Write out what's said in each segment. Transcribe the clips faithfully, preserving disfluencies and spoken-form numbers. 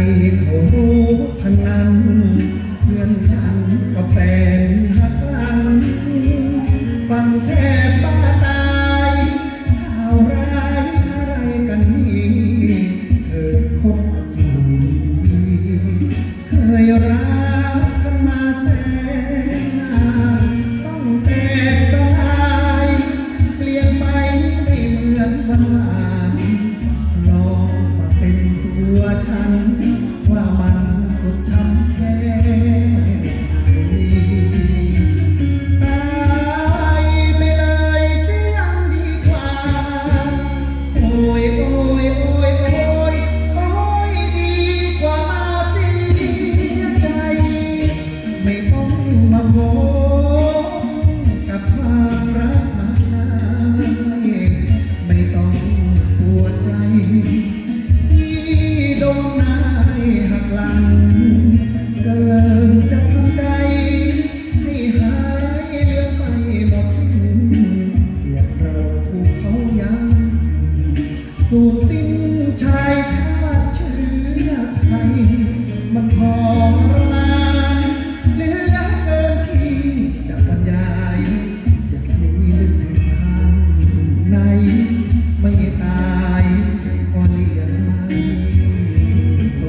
เขารู้ทั้งนั้นเพื่อนฉันก็แฟนหักหลังฟังแทบบ้าตายข่าวร้ายอะไรกันนี่เธอคบอยู่ดีเคยรักกันมาแสนนานต้องแตกสลายเปลี่ยนไปไม่เหมือนวันวานลองมาเป็นตัวฉันว่ามันสุดช้ำแค่ไหนตายไปเลยเสียงดีกว่าโอ้ยโอ้ยโอ้ยโอ้ยโอ้ยดีกว่ามาเสียใจไม่ต้องมาโผล่กับความรักมากมายไม่ต้องปวดใจที่โดนนายหักหลังเกินจะทำใจให้หายเลือนไปหมดสิ้นเกลียดเราถูกเขาย้ำสูญสิ้นชายชาติเชื้อไทยมันทรมานเหลือเกินที่จะบรรยายจะมีลึกถึงข้างในไม่ตายก็เลี้ยงไม่โต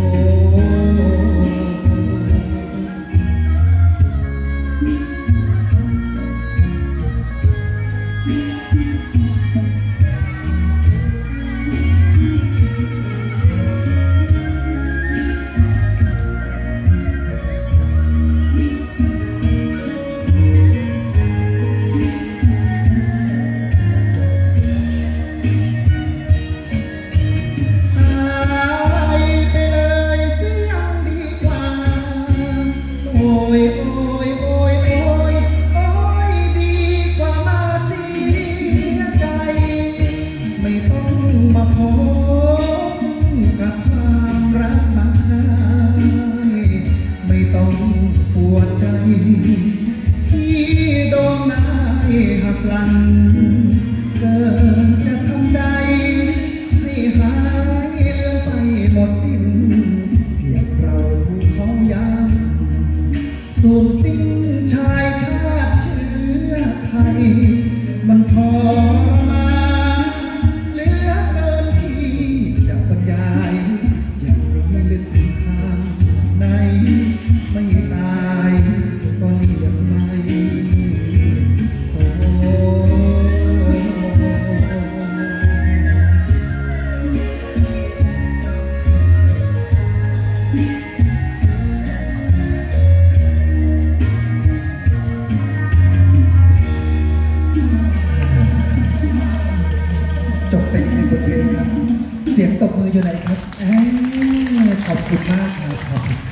โอ้ยโอ้ยโอ้ยโอ้ยโอ้ยดีกว่ามาเสียใจไม่ต้องมาพบกับความรักมากมายไม่ต้องปวดใจที่โดนนายหักหลังเกินจะทำใจให้หายเลือนไปหมดสิ้นเกลียดเราถูกเขาย้ำสูญสิ้นชายชาติเชื้อไทยมันทรมานเหลือเกินที่จะบรรยายยังมีลึกถึงข้างในไม่ตายก็เลี้ยงไม่โอ้จบไปอีกหนึ่งบทเพลงครับเสียงตบมืออยู่ไหนครับขอบคุณมากครับ